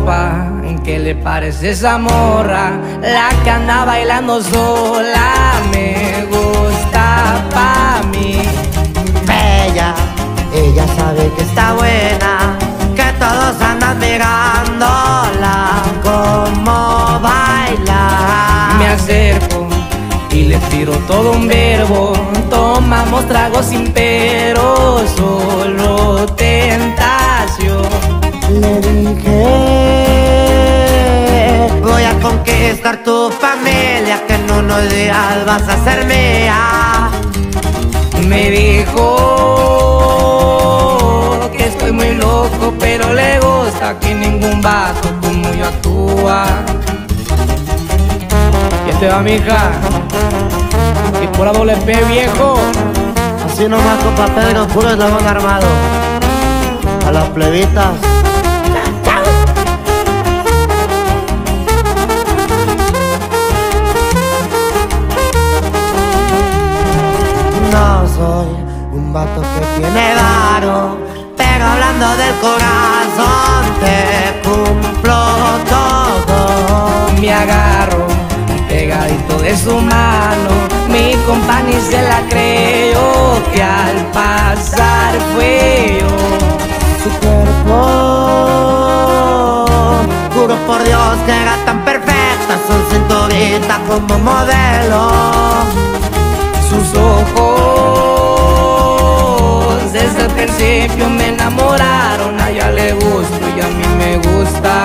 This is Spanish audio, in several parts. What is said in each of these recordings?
compa, ¿qué le parece esa morra? La que anda bailando sola, me gusta pa' mí. Bella, ella sabe que está buena, que todos andan mirándola como baila. Me acerco y le tiro todo un verbo, tomamos tragos sin pero, solo tentación. Le dije, voy a conquistar tu familia, que en unos días vas a ser mía. Me dijo que estoy muy loco, pero le gusta que ningún vato como yo actúa. ¿Quién te va, mija? Y por la doble P, viejo. Así nomás, compa Pedro, puro eslabón armado. A las plebitas. No soy un vato que tiene varo, pero hablando del corazón te cumplo todo. Me agarro pegadito de su mano, mi compa ni se la creyó, que al pasar fue yo. Su cuerpo, juro por Dios que era tan perfecta, su cinturita como modelo. Sus ojos desde el principio me enamoraron, a ella le gusto y a mí me gusta.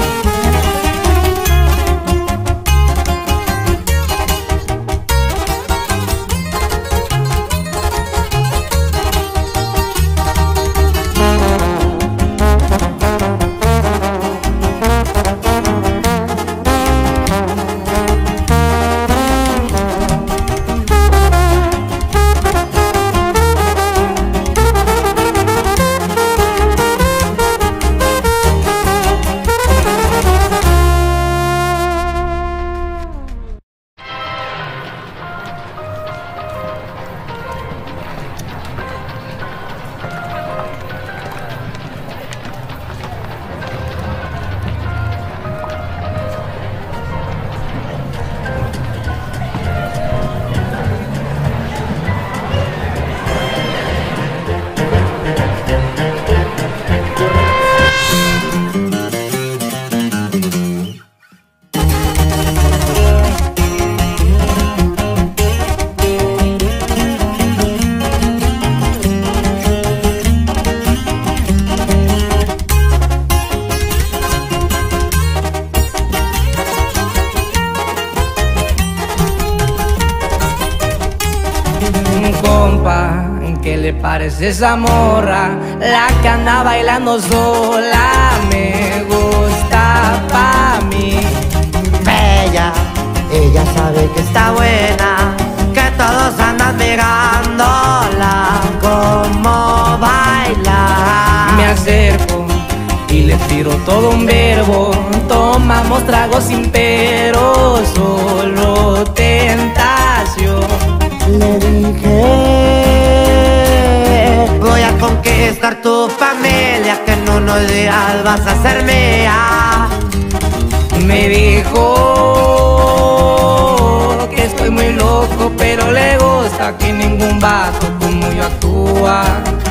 Compa, ¿qué le parece esa morra? La que anda bailando sola, me gusta pa' mí. Bella, ella sabe que está buena, que todos andan mirándola como baila. Me acerco y le tiro todo un verbo, tomamos tragos sin pero, solo tentación. Le dije, voy a conquistar tu familia, que en unos días vas a ser mía. Me dijo que estoy muy loco, pero le gusta que ningún vato como yo actúa.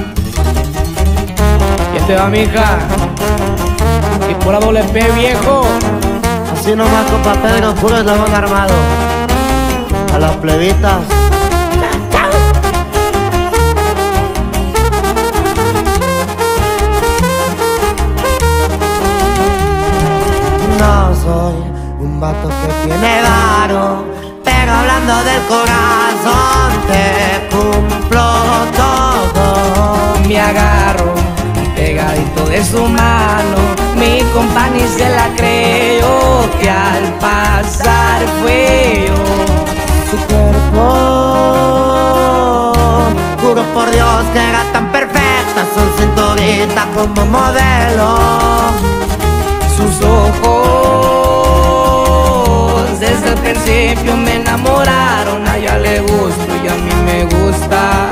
¿Quién te va, mija? Y por la doble P, viejo. Así nomás, compa Pedro, puro eslabón armado. A las plebitas. No soy un vato que tiene varo, pero hablando del corazón te cumplo todo. Me agarro pegadito de su mano, mi compa ni se la creyó, que al pasar fue yo. Su cuerpo, juro por Dios que era tan perfecta, su cinturita como modelo. Sus ojos desde el principio me enamoraron, a ella le gusto y a mí me gusta.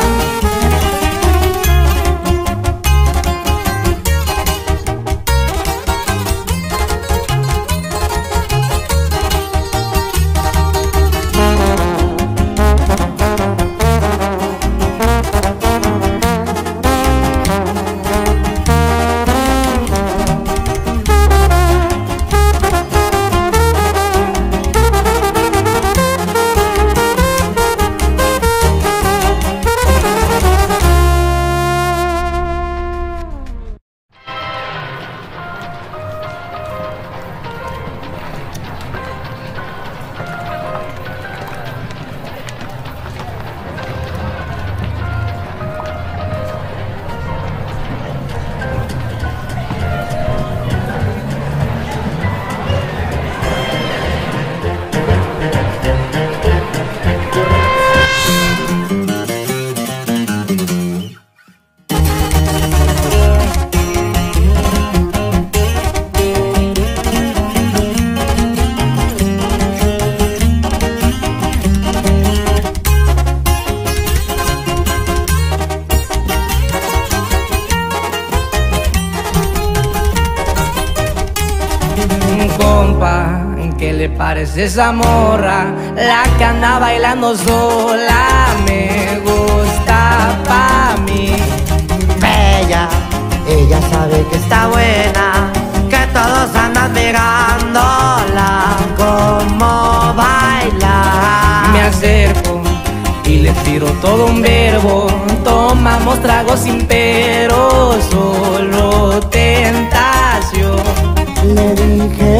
le parece esa morra? La que anda bailando sola me gusta pa' mí. Bella, ella sabe que está buena, que todos andan mirándola como baila. Me acerco y le tiro todo un verbo. Tomamos tragos sin pero, solo tentación. Le dije,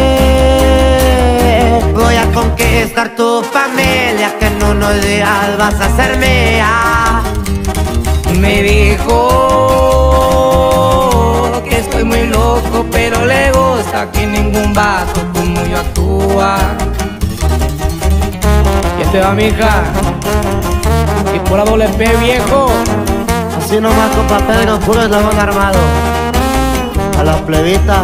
voy a conquistar tu familia, que en unos días vas a ser mía. Me dijo que estoy muy loco, pero le gusta que ningún vato como yo actúa. ¿Quién te va, mija? Y por la doble P, viejo. Así nomás, compa Pedro, puro eslabón armado. A las plebitas.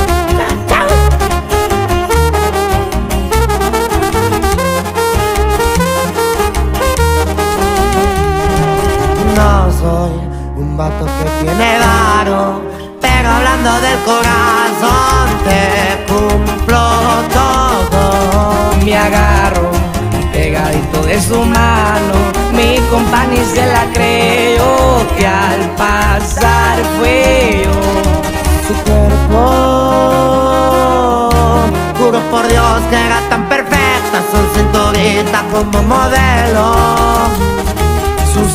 No soy un vato que tiene varo, pero hablando del corazón te cumplo todo. Me agarro pegadito de su mano, mi compa ni se la creyó, que al pasar fue yo. Su cuerpo, juro por Dios que era tan perfecta, su cinturita como modelo. Sus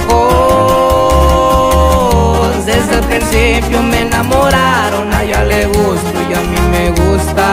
ojos desde el principio me enamoraron, a ella le gusto y a mí me gusta.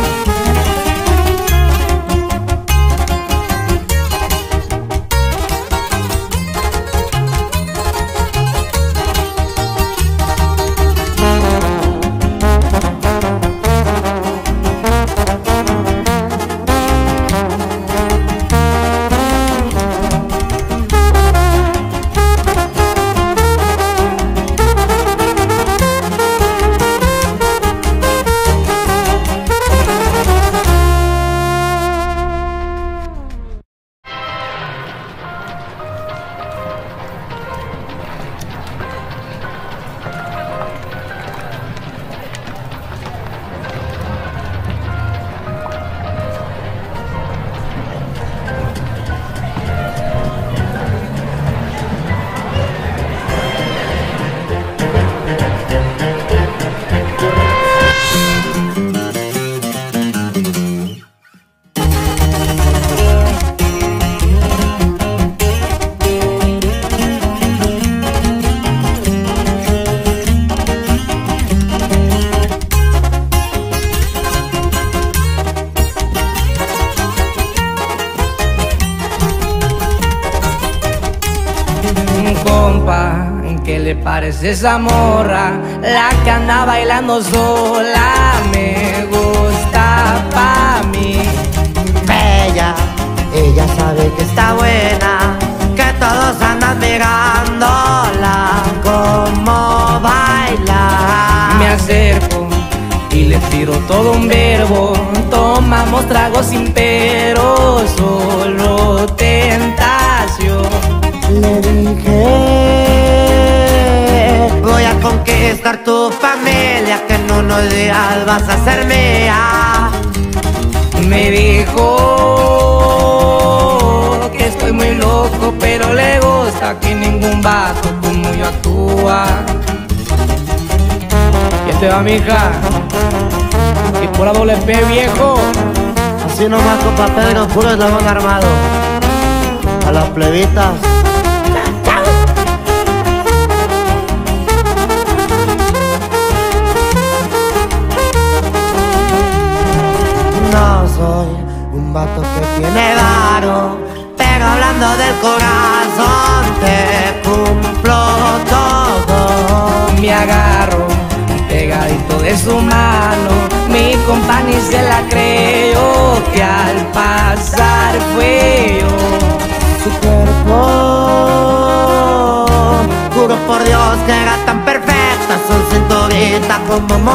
Compa, ¿qué le parece esa morra? La que anda bailando sola me gusta pa' mí. Bella, ella sabe que está buena, que todos andan mirándola como baila. Me acerco y le tiro todo un verbo. Tomamos tragos sin pero, solo tentación. Le dije, voy a conquistar tu familia, que en unos días vas a ser mía. Me dijo que estoy muy loco, pero le gusta que ningún vato como yo actúa. ¿Quién te va, mija? Y por la doble P, viejo. Así nomás, compa Pedro, puro eslabón armado. A las plebitas. No soy un vato que tiene varo, pero hablando del corazón te cumplo todo. Me agarro pegadito de su mano, mi compa ni se la creyó, que al pasar fue yo. Su cuerpo, juro por Dios que era tan perfecta, su cinturita como